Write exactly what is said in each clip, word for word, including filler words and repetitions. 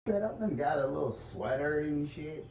Set up and got a little sweater and shit.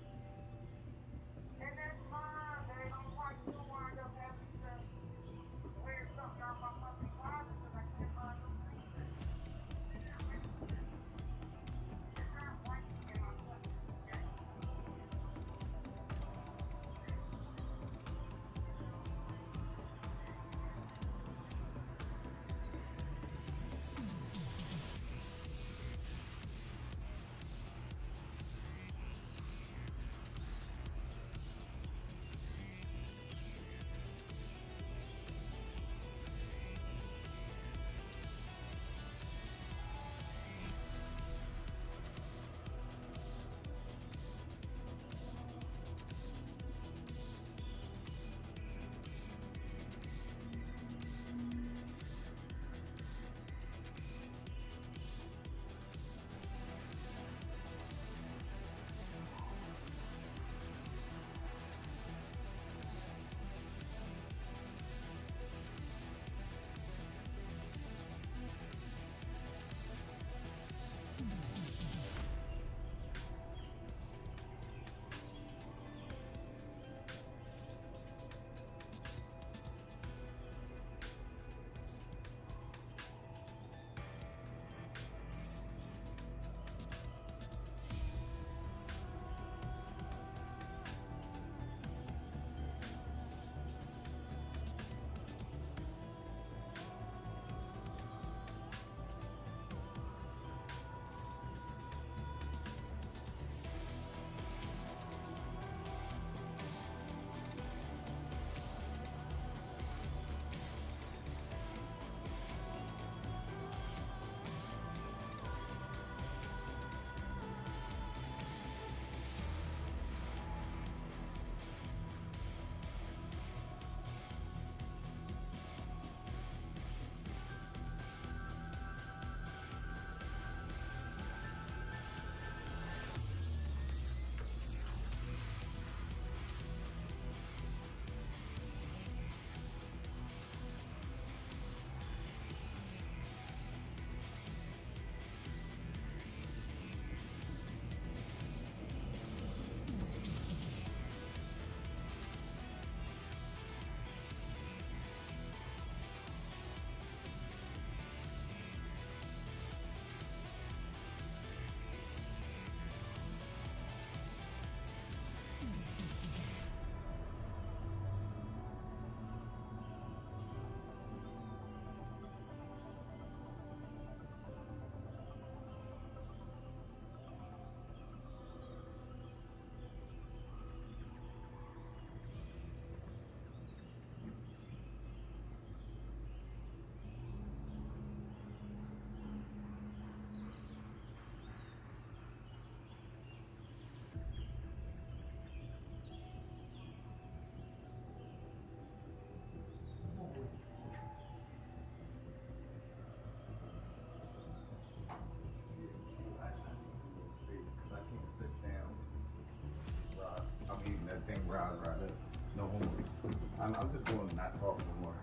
Thing right, right there. No homework. I'm, I'm just going to not talk no more.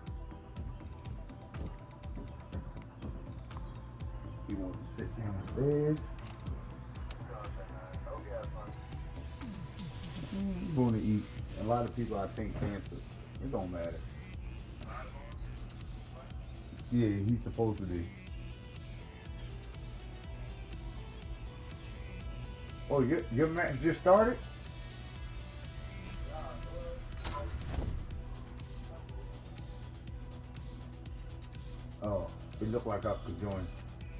You want to sit downstairs? I'm going to eat. A lot of people, I think, cancer. It don't matter. Yeah, he's supposed to be. Oh, your your match just started? Oh, it looked like I could join.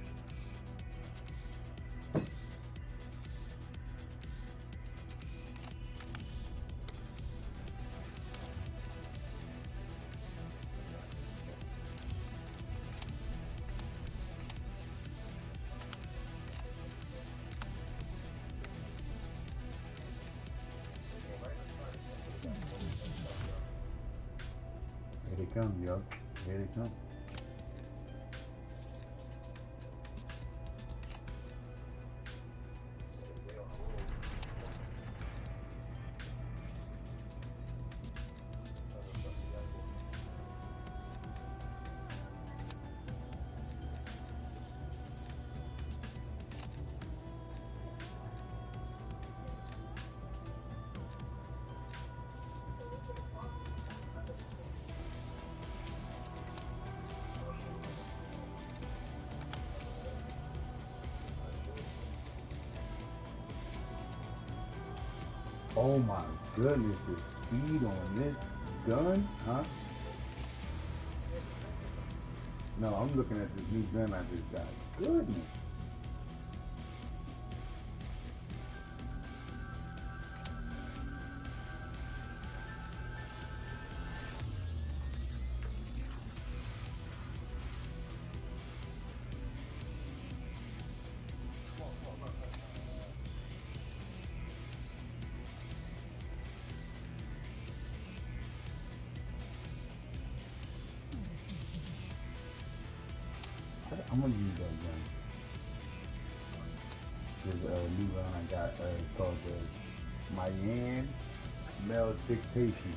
Here they come, yo. Here they come. Oh my goodness, the speed on this gun, huh? No, I'm looking at this new gun I just got. Goodness. I'm gonna use that gun. This uh, new gun I got uh, called the Mayan Mel Dictation.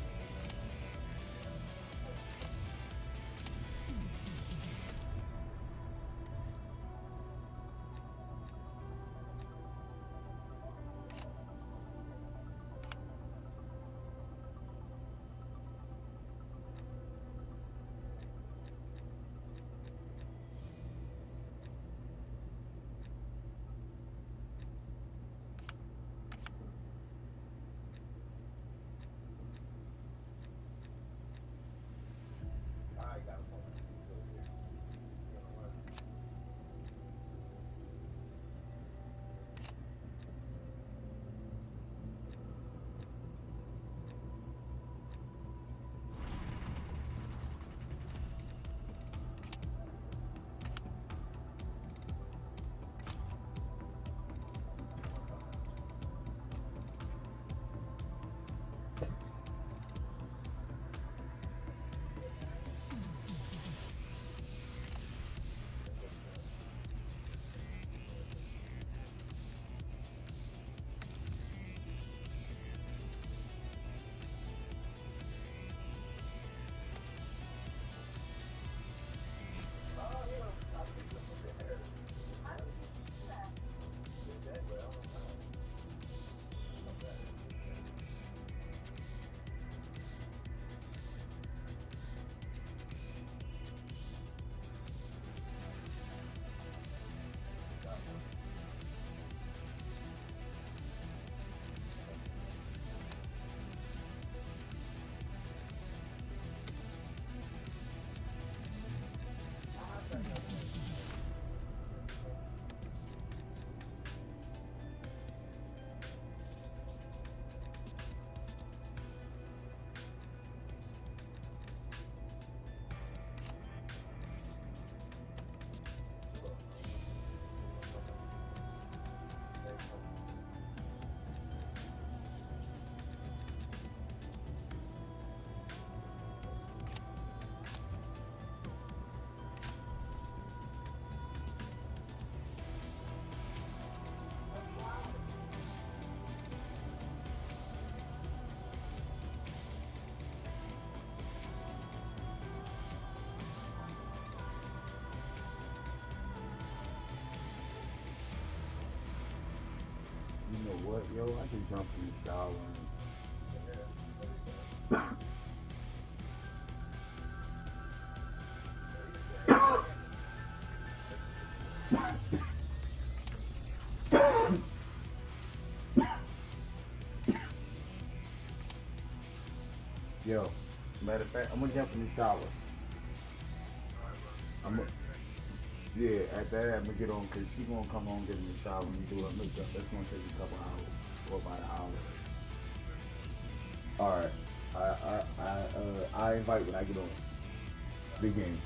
You know what, yo? I can jump in the shower and yo, matter of fact, I'm gonna jump in the shower. I'm gonna, yeah, at that I'm gonna get on because she's gonna come home, get in the shower and do her makeup. That's gonna take a couple hours or about an hour. Alright. I I I uh I invite when I get on. Big game.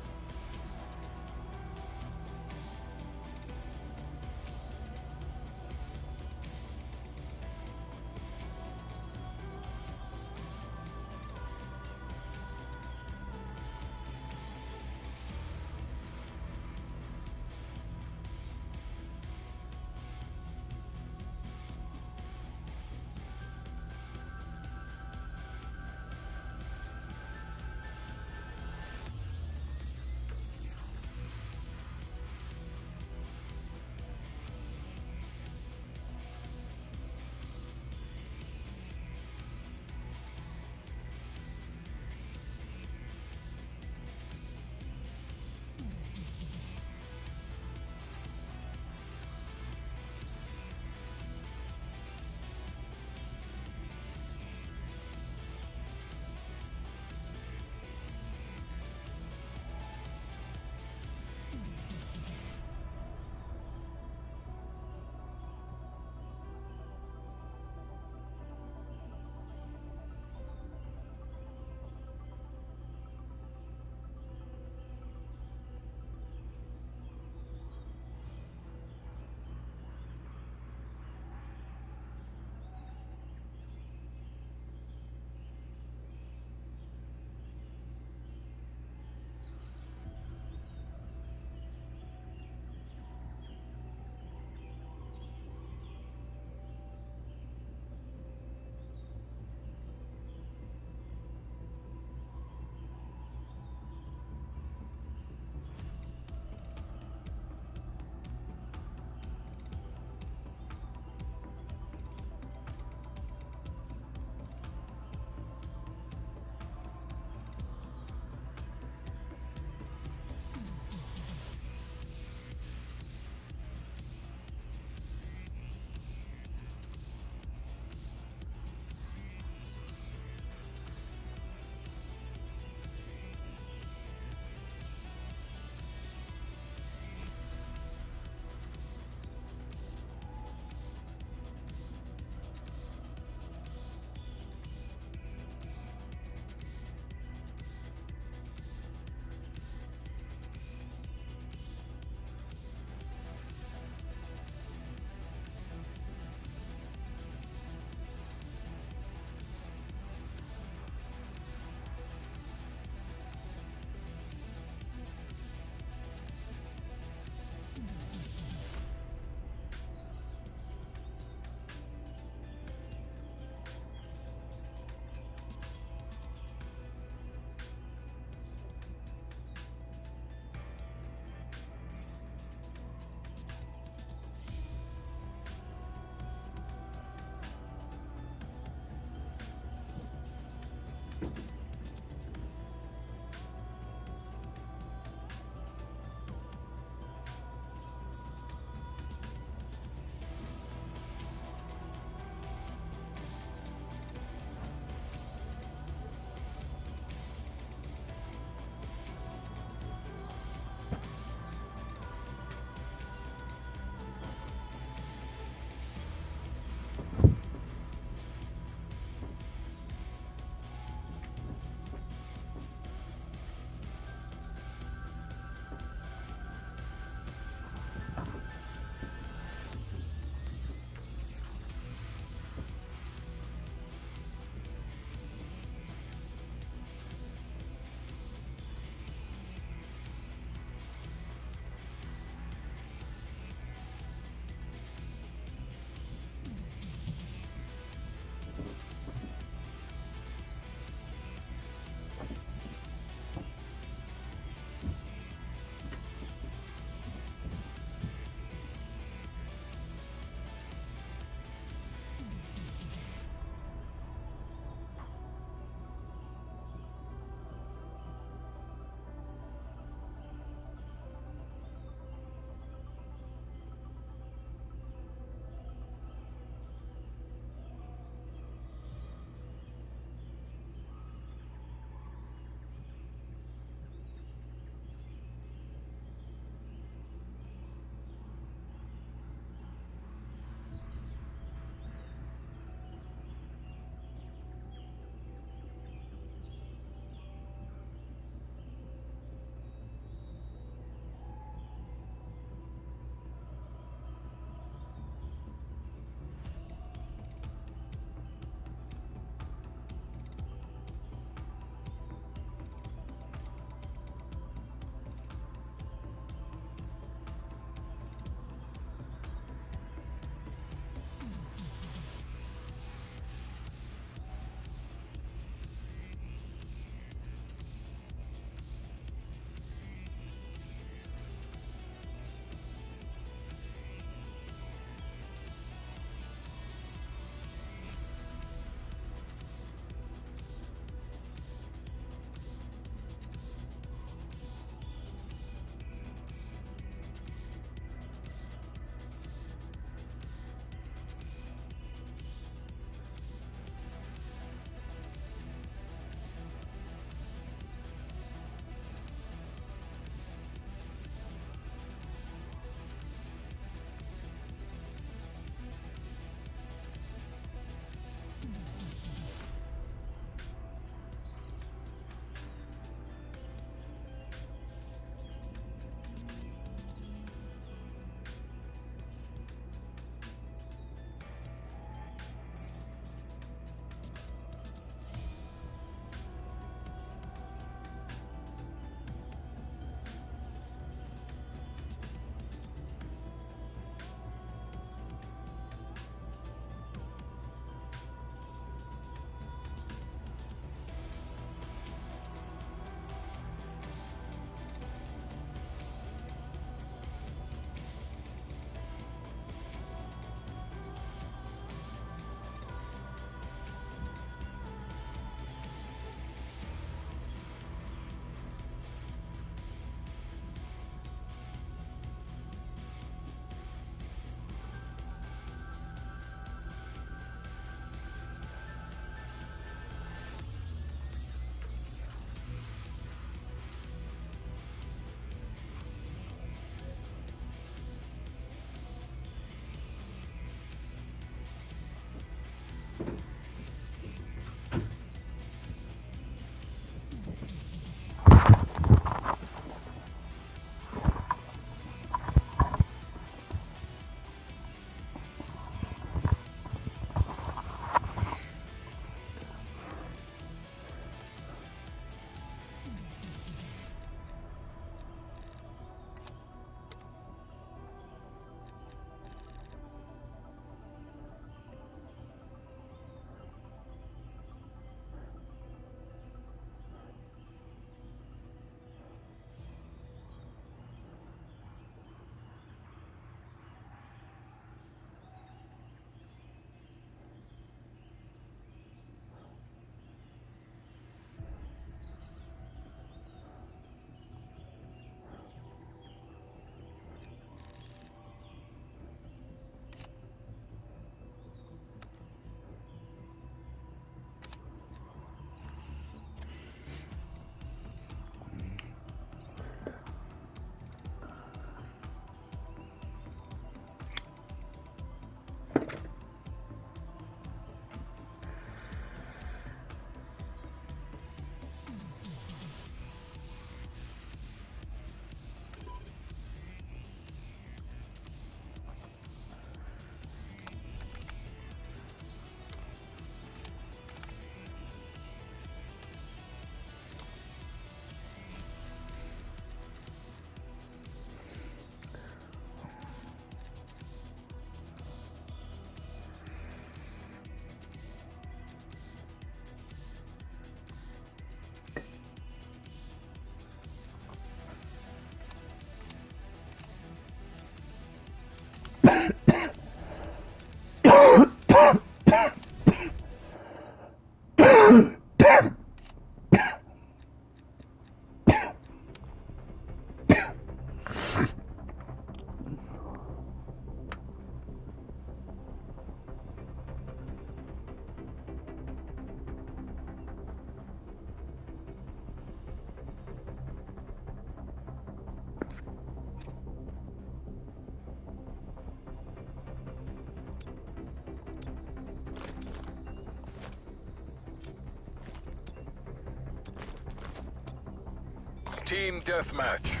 Team deathmatch.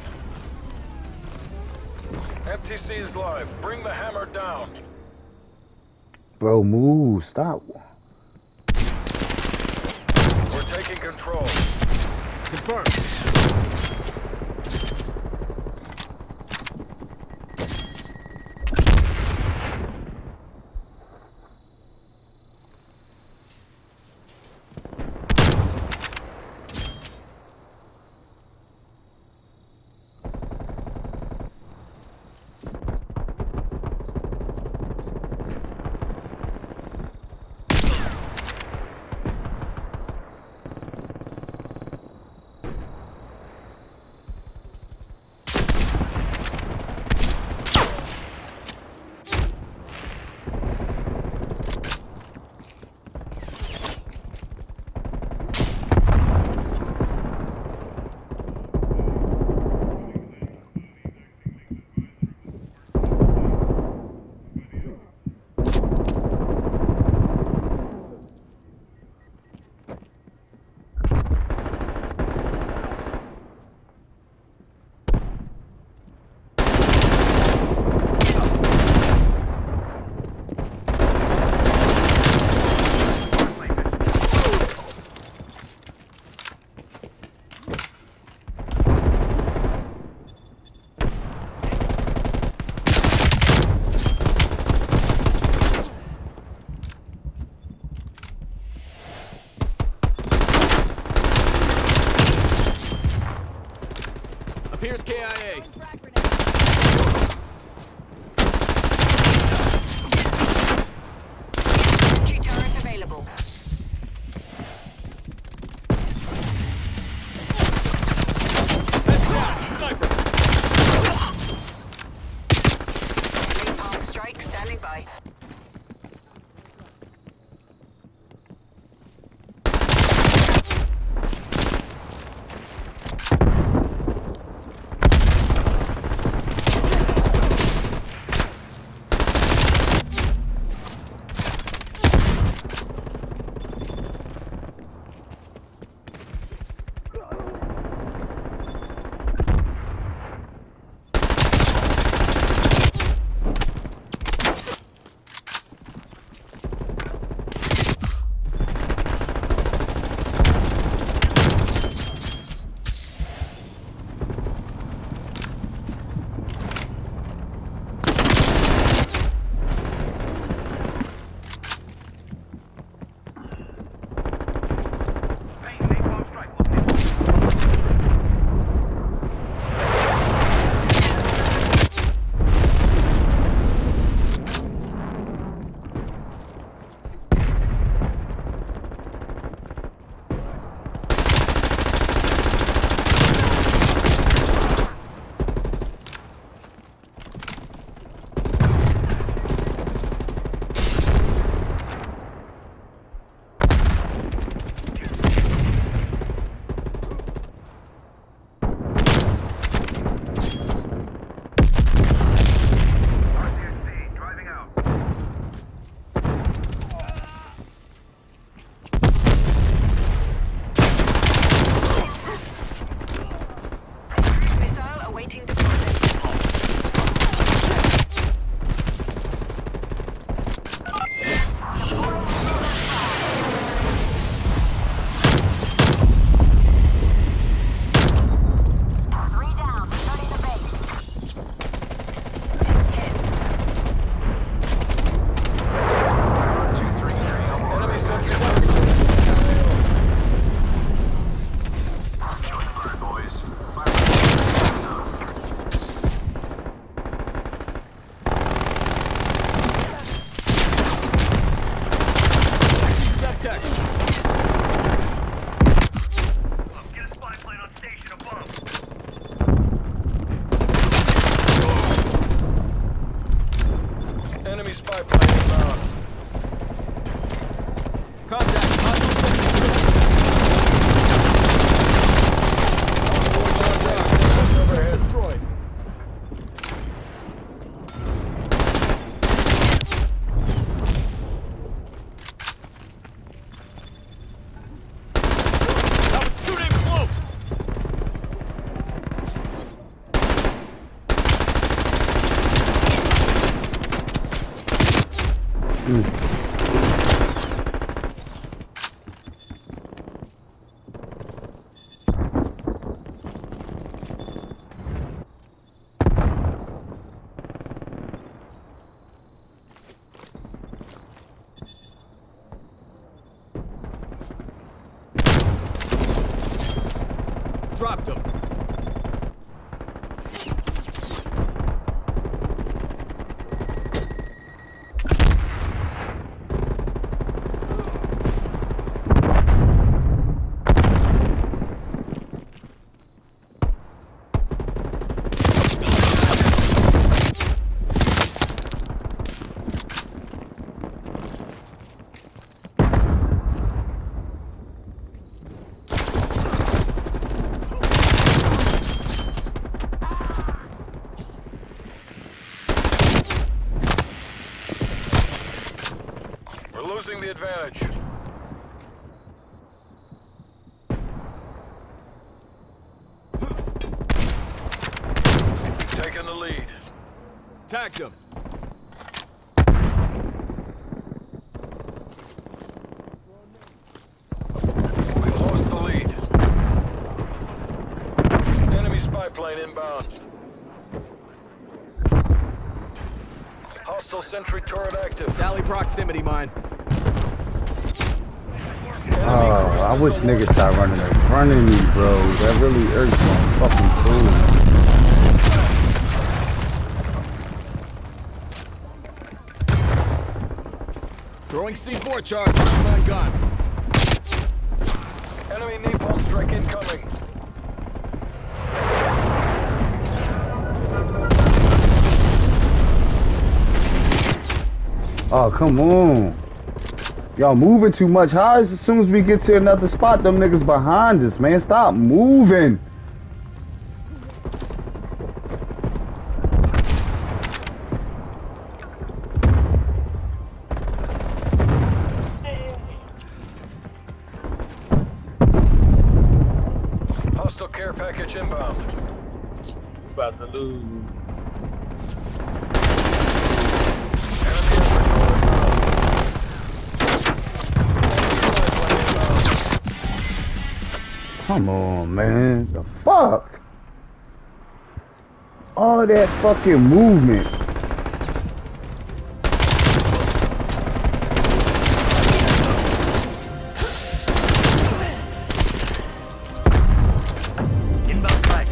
M T C is live. Bring the hammer down. Bro, move. Stop. We're taking control. Confirmed. Appears K I A. Entry turret available. Heads down. Sniper. Napalm strike standing by. Dropped him. We're losing the advantage. We've taken the lead. Tagged him. We've lost the lead. Enemy spy plane inbound. Hostile sentry turret active. Tally proximity mine. Oh, I wish niggas stop running in front of me, bro. That really irks my fucking food. Throwing C four charge. Marks my gun. Enemy napalm strike incoming. Oh, come on. Y'all moving too much. How is as soon as we get to another spot, them niggas behind us, man? Stop moving. Hostile care package inbound. About to lose. Enemy air patrol inbound. Come on, man. The fuck? All that fucking movement. Inbound flag.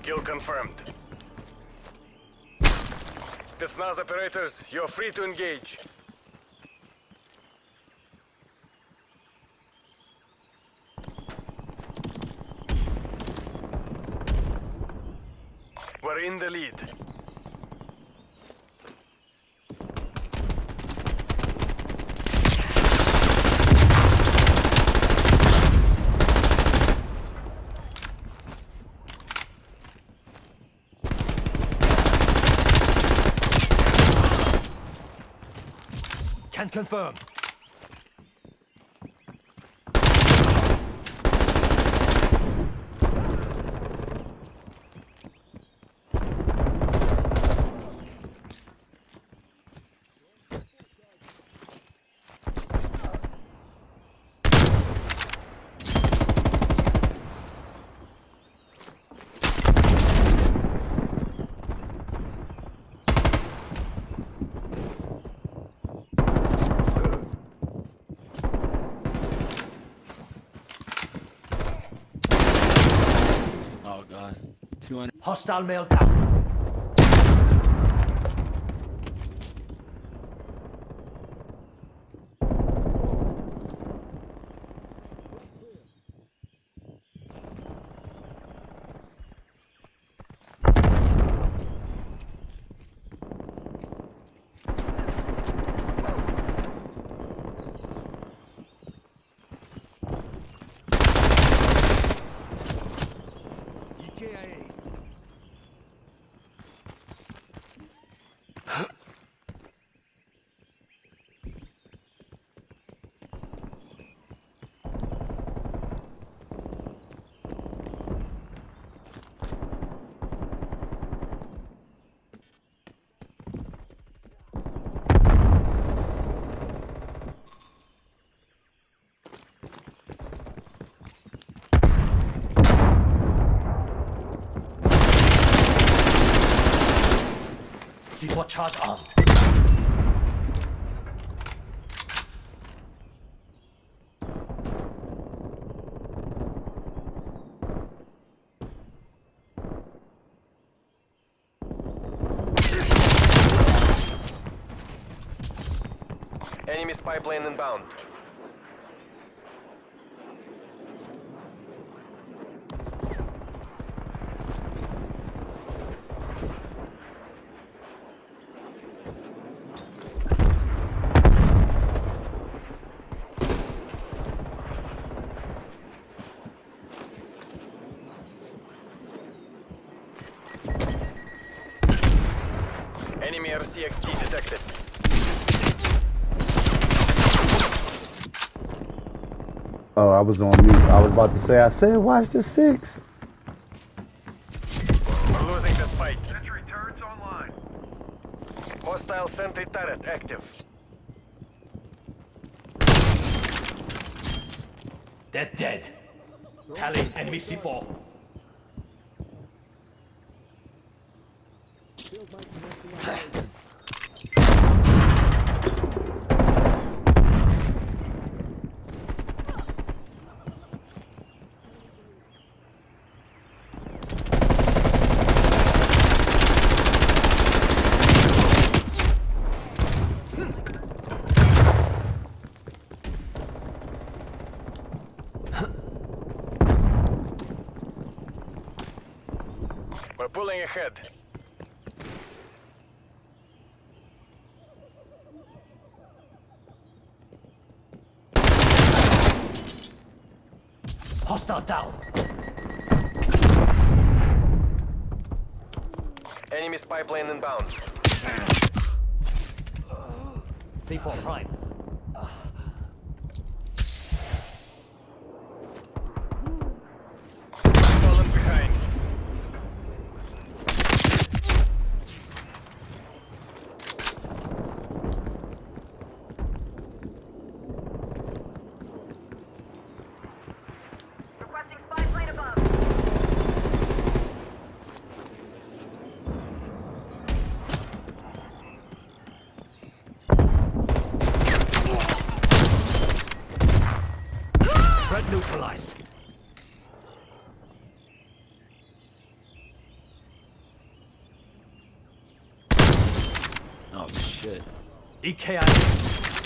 Kill confirmed. Spetsnaz operators, you're free to engage. We're in the lead. Can confirm. Oh god. two hundred. Hostile male down. E K I A. C four charge arm. Enemy spy plane inbound. Enemy R C X T detected. Oh, I was on mute. I was about to say, I said, watch the six. We're losing this fight. Sentry turrets online. Hostile sentry turret active. They're dead. Tally enemy C four. We're pulling ahead. Hostile down. Enemy spy plane inbound. C four prime. Fallen behind. Requesting spy plane above. shit. E K I.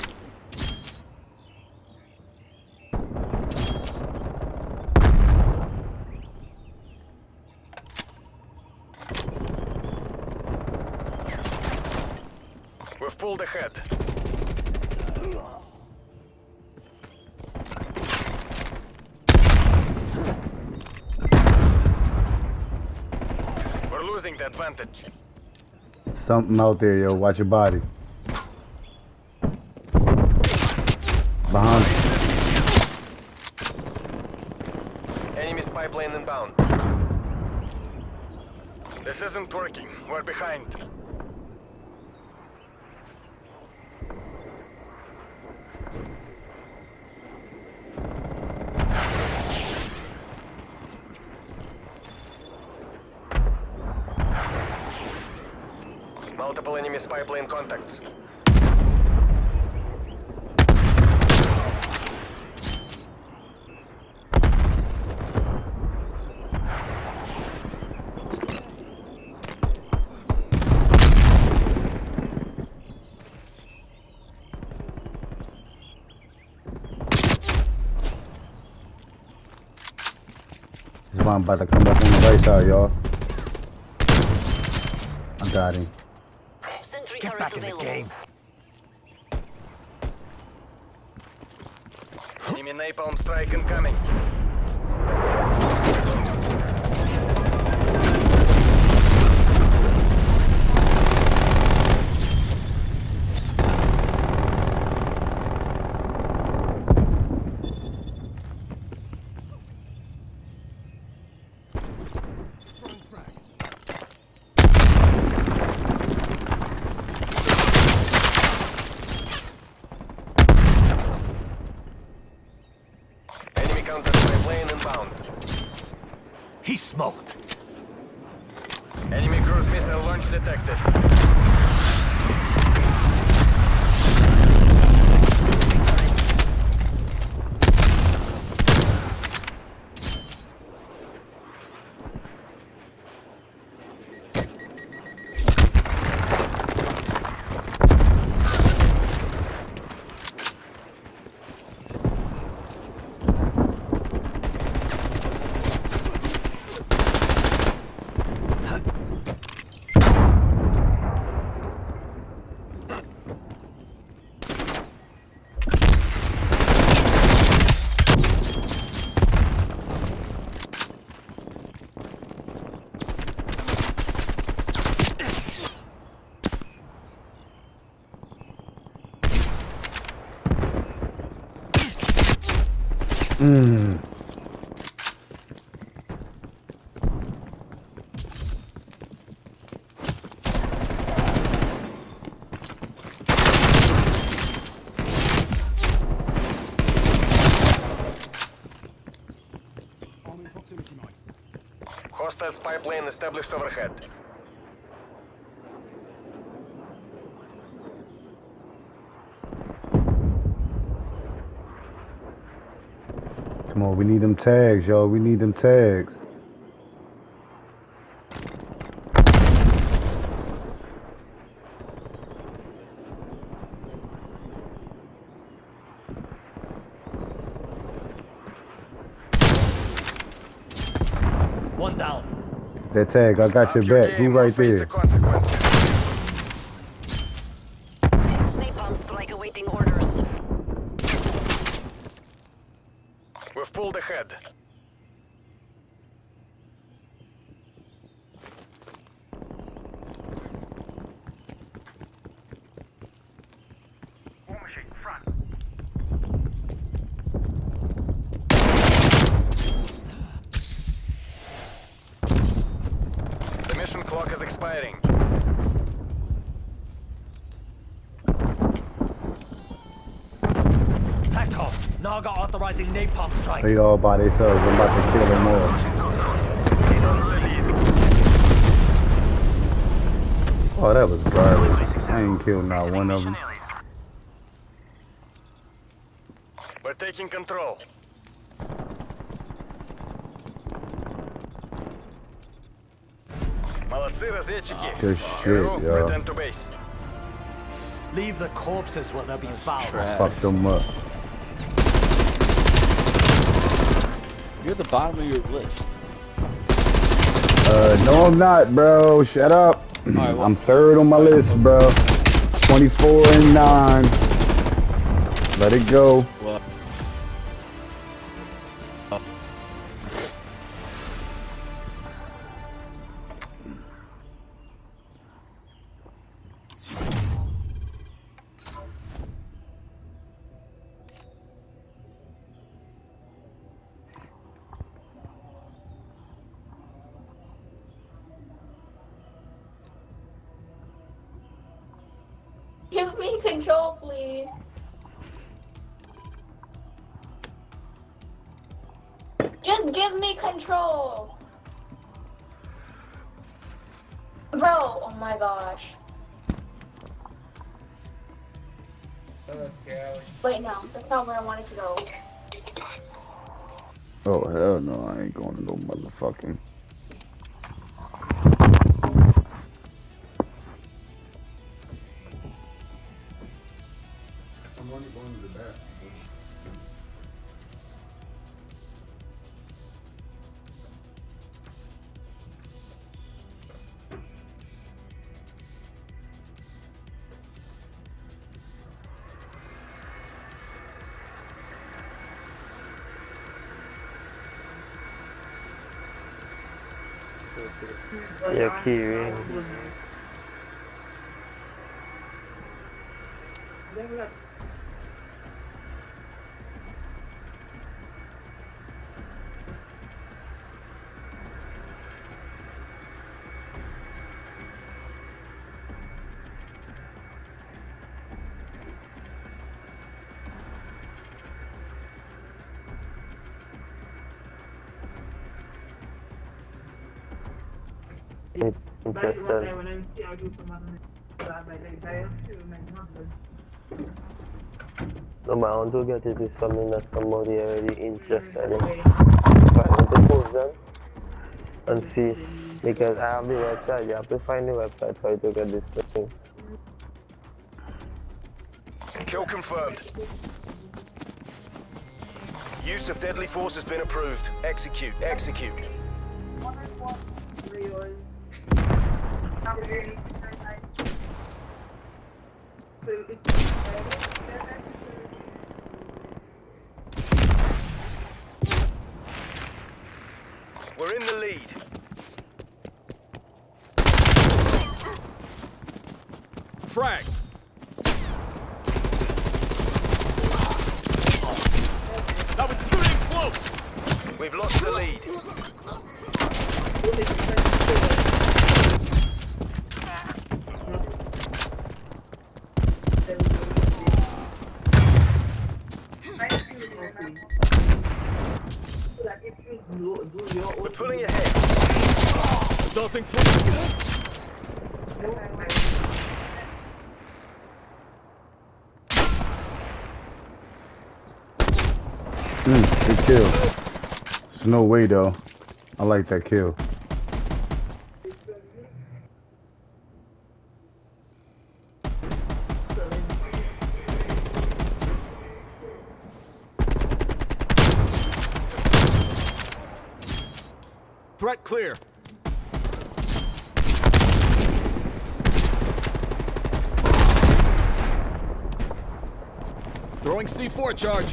We've pulled ahead. We're losing the advantage. Something out there, yo. Watch your body. Behind you. Enemy spy plane inbound. This isn't working. We're behind. Multiple enemy spy plane contacts. This one about to come up on the right side, y'all. I got him. Sentry Get turret back in the available. game. Enemy napalm strike incoming. Enemy counter spy plane inbound. He's smoked. Enemy cruise missile launch detected. Mmm. Hostile spy plane established overhead. Come on, we need them tags, y'all. We need them tags. One down. That tag, I got Up your your back. He game or right face there. the consequences. Napalm strike awaiting orders. We've pulled ahead. The mission clock is expiring. Takov. Naga authorizing napalm strike. They all by themselves. I'm about to kill them all. Oh, that was garbage. I ain't killed not one of them. We're taking control. Good Молодцы, разведчики. shit, Hero, yo. return to base. Leave the corpses where they'll be found. Trash. Fuck them up. You're at the bottom of your list. Uh, no, I'm not, bro. Shut up. Alright, well, I'm third on my list, bro. twenty-four and nine. Let it go. well, Give me control, please. Just give me control. Bro, oh my gosh. Wait, no, that's not where I wanted to go. Oh, hell no. I ain't going to no motherfucking. I'm only going to the bathroom. Your key ring. Interested. No, but I want to get into something that somebody already interested in. So I want to post them and see, because I have the website, you have to find the website for you to get this thing. Kill confirmed. Use of deadly force has been approved. Execute, execute. We're in the lead. Frag! That was too damn close! We've lost the lead. We're pulling ahead. Assaulting through. Mm, good kill. There's no way though. I like that kill. Threat clear. Throwing C four charge.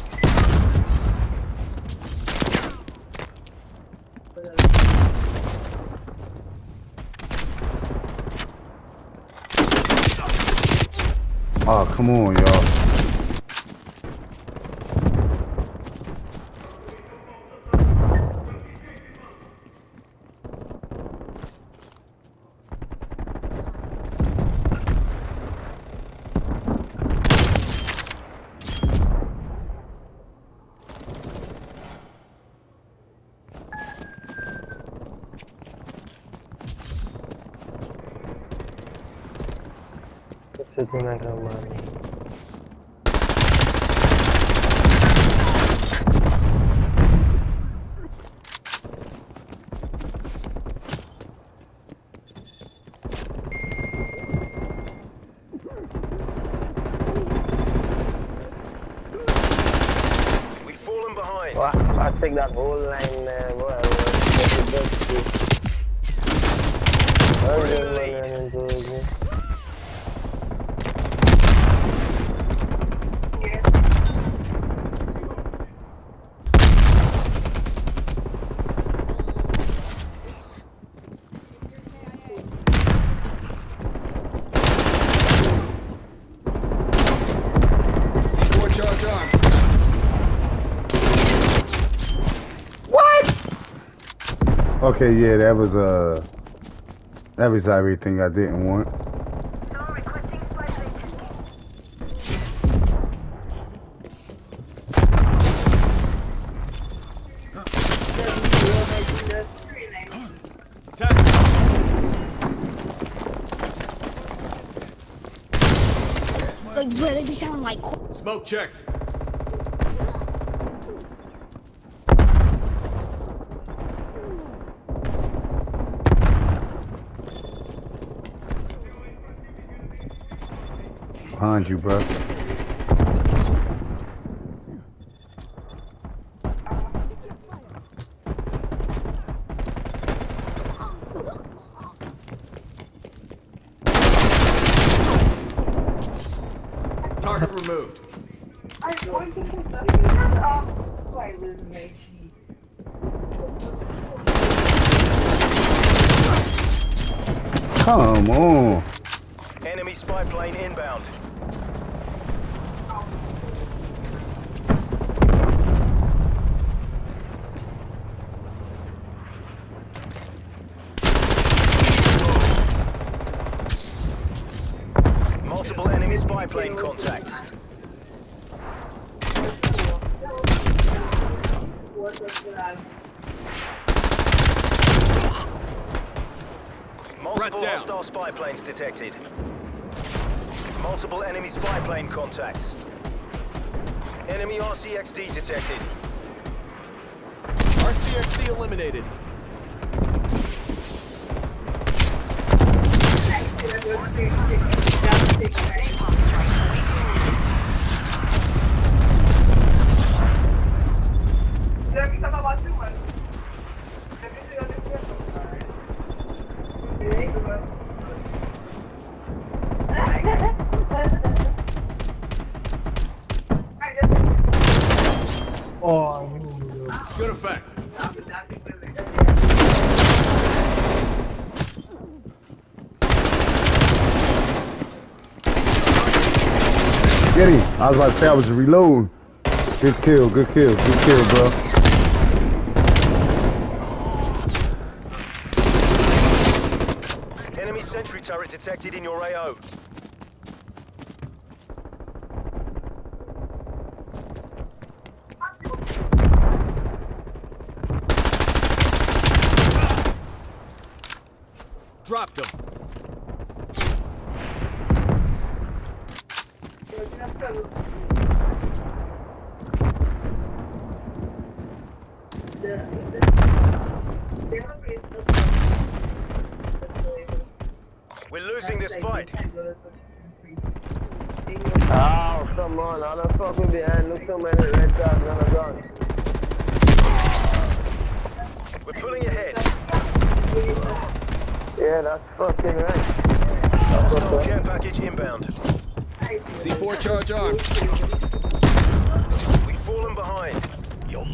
Oh, come on, y'all. Sitting like a man. I take that whole line there, boy. I was C four charge armed. Okay, yeah, that was uh, that was everything I didn't want. Like, bro, they be sounding like. Smoke checked. Behind you, bro. Target removed. Come on. Enemy spy plane inbound. Multiple enemy spy plane contacts. Multiple hostile spy planes detected. Multiple enemy spy plane contacts. Enemy R C X D detected. R C X D eliminated. Good effect. Get him. I was about to say I was reloading. Good kill, good kill, good kill, bro. Enemy sentry turret detected in your A O. Dropped him. We're losing this fight. Oh, come on. How the fuck we behind? Look so many red dots on the gun. We're pulling ahead. Yeah, that's fucking right. Hostile care package inbound. C four charge armed. We've fallen behind. Yum.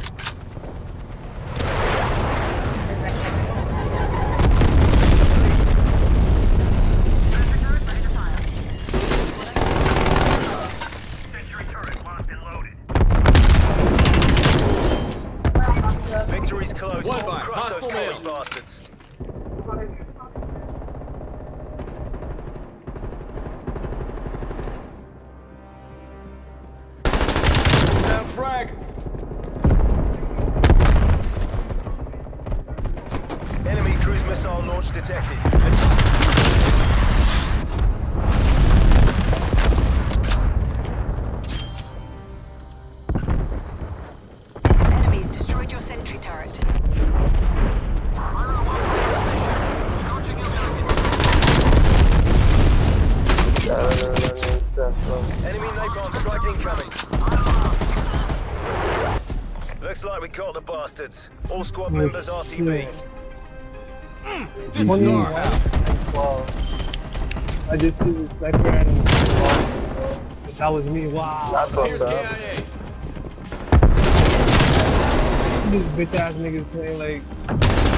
Victory's close. One by. Crush Hostile those coward male. bastards. Down frag. Enemy cruise missile launch detected. Enemies destroyed your sentry turret. Enemy napalm strike incoming. Looks like we got the bastards. All squad members R T B. This is our house. Wow. I just see the sniper and that was me. Wow. That's Here's what's K I up. A. These bitch ass niggas playing like